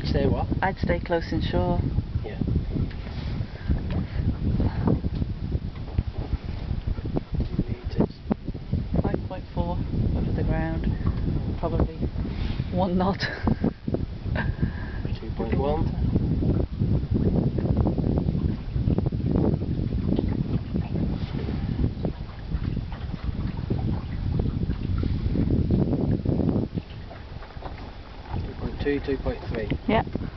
stay what? I'd stay close inshore. Yeah. Meters. 5.4 over the ground. Probably 1 knot. 2.1. Two, 2.3. Yeah.